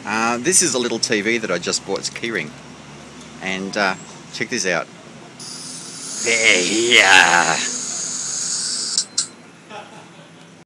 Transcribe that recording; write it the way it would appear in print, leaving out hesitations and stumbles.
This is a little TV that I just bought. It's Keyring. And check this out. Yeah.